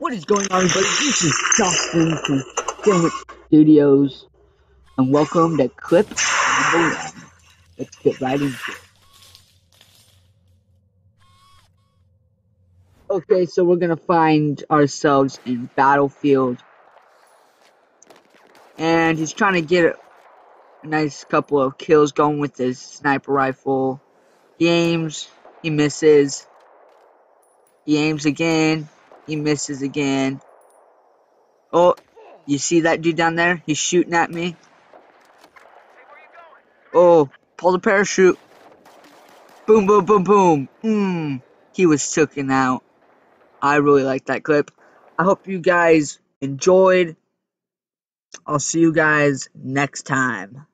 What is going on, everybody? This is Dustin from Film Studios, and welcome to clip number one. Let's get right into it. Okay, so we're gonna find ourselves in Battlefield, and he's trying to get a nice couple of kills going with his sniper rifle. He aims, he misses. He aims again, he misses again. Oh, you see that dude down there? He's shooting at me. Oh, pull the parachute. Boom, boom, boom, boom. He was taken out. I really like that clip. I hope you guys enjoyed. I'll see you guys next time.